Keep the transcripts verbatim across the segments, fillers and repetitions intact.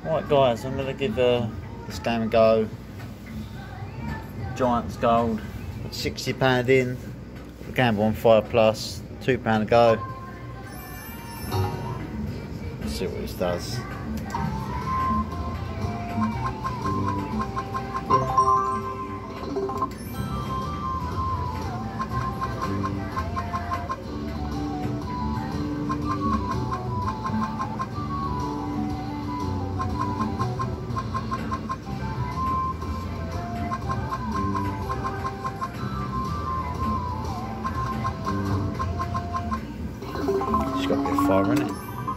Right guys, I'm going to give uh, this game a go. Giants Gold, sixty pound in, gamble on five plus, two pound a go. Let's see what this does. It's got a bit of fire in it.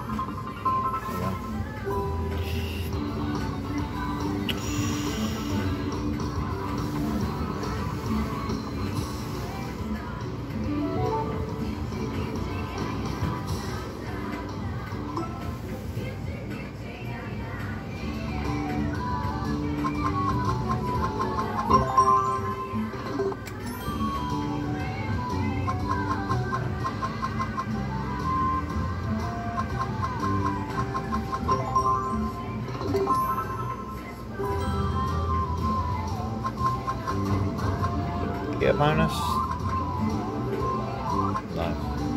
Get a bonus? No.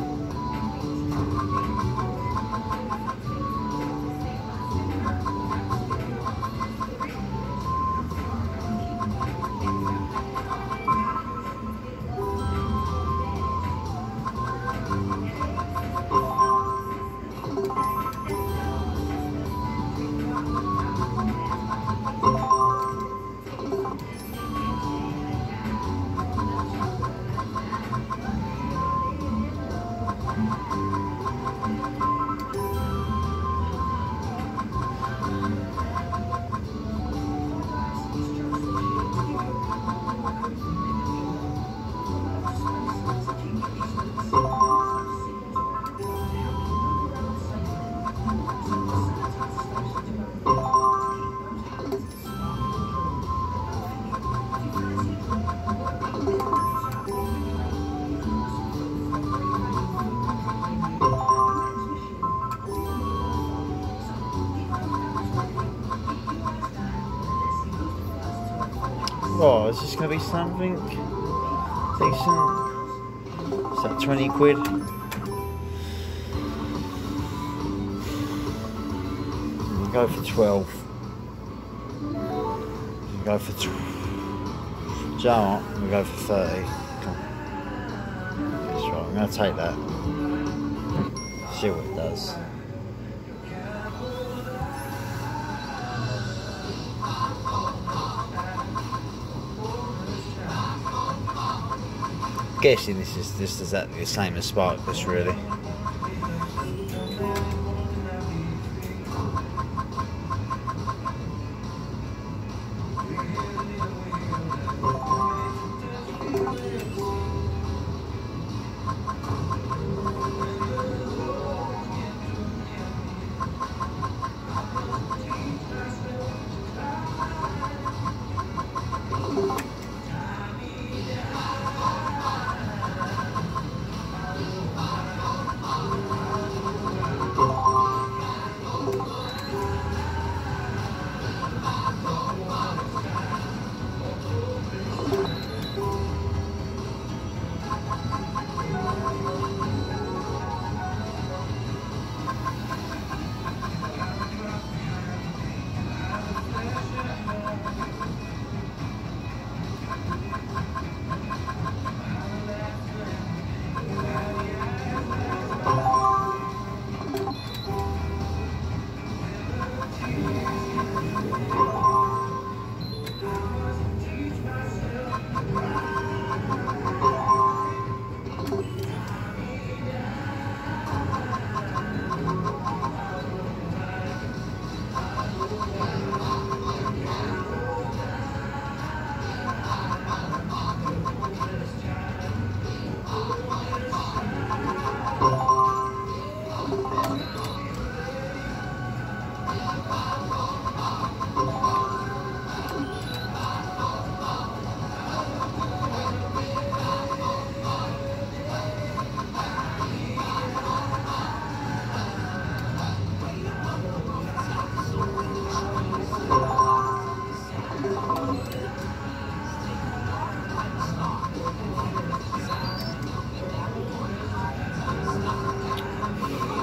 Oh, is this going to be something decent? Is that twenty quid? We'll go for twelve. We'll go for twelve. Do you know what? We'll go for thirty. Come on. That's right, I'm going to take that. See what it does. Guessing this is just exactly the same as Sparkless, really.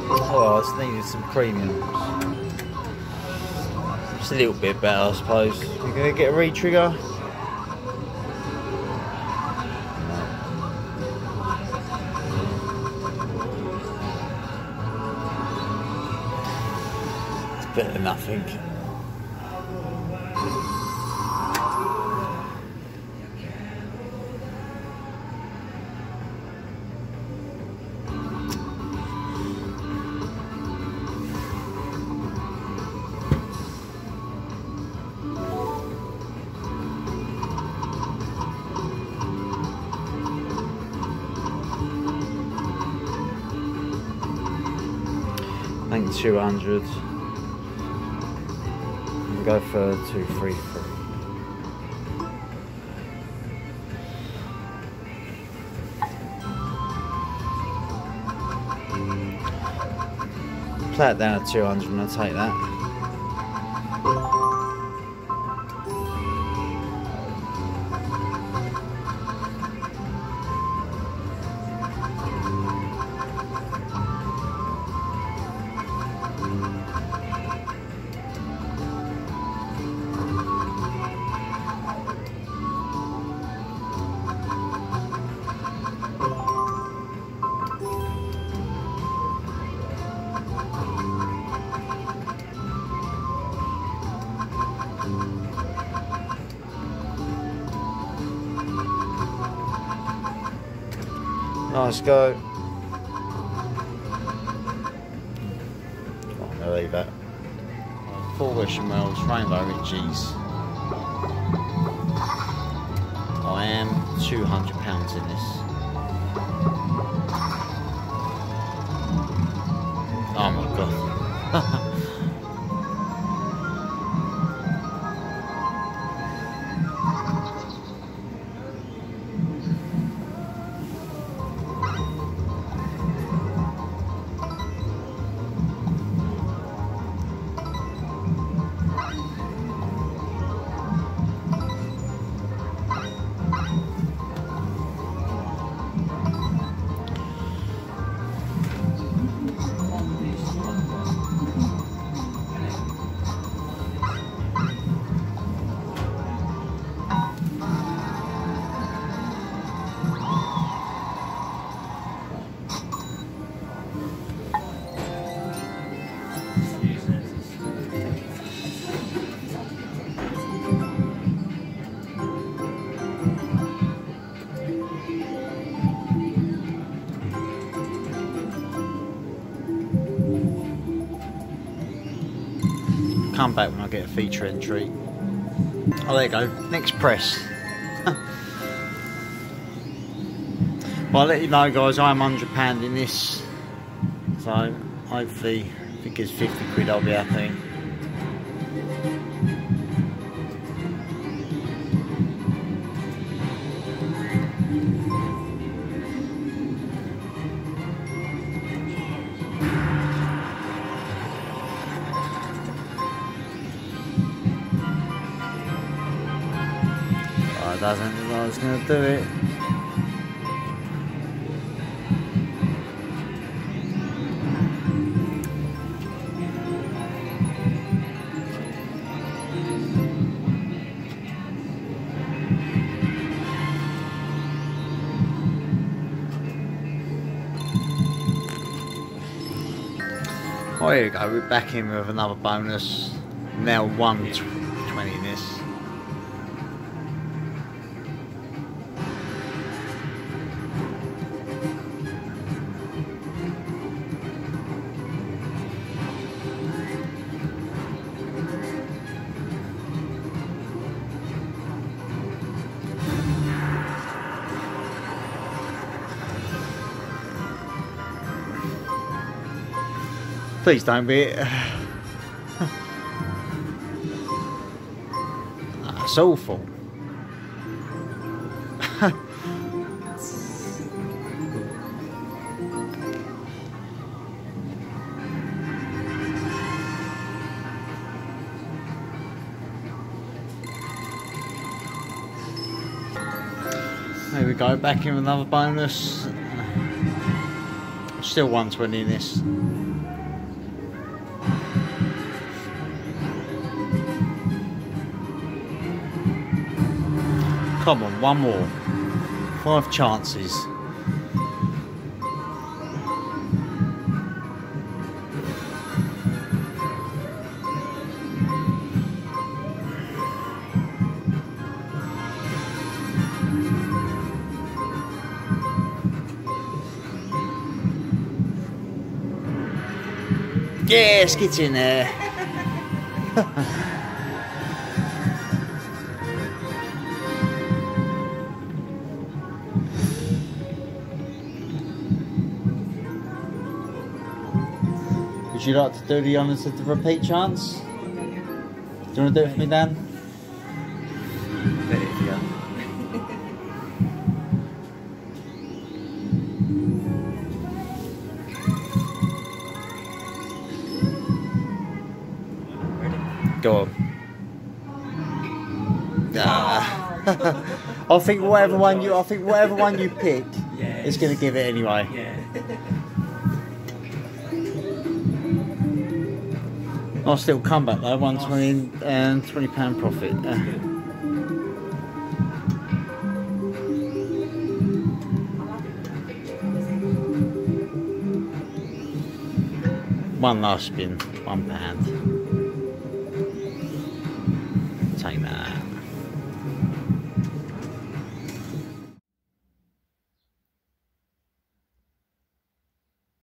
Oh, I just needed some premiums. Just a little bit better, I suppose. You're going to get a re-trigger? It's better than nothing. I think two hundred. We'll go for two three three. Play it down at two hundred and I'll take that. Nice go. Oh, I'm gonna leave that. Four wishing wells, rainbow ridges. I am two hundred pounds in this. Oh my god. Come back when I get a feature entry. Oh, there you go. Next press. Well, I'll let you know, guys, I'm one hundred pounds in this. So, hopefully, if it gives fifty quid, I'll be happy. Doesn't look like I was going to do it. Oh, here we go, we're back in with another bonus. Now one twenty in this. Please don't be it. That's awful. There we go, back in with another bonus. Still one twenty in this. Come on, one more. Five chances. Yes, get in there. Would you like to do the honours of the repeat chance? Do you want to do it for me, Dan? Yeah. Go on. Ah. I think whatever one you, I think whatever one you pick, Yes. is going to give it anyway. Yeah. Nice little comeback though, one twenty and twenty pound profit. Uh, one last spin, one pound.